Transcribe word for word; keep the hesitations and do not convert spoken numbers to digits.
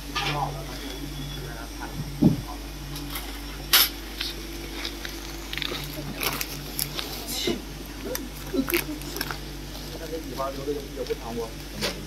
挺好的，但是一直在那看。好的。那这尾巴留的也也不长不？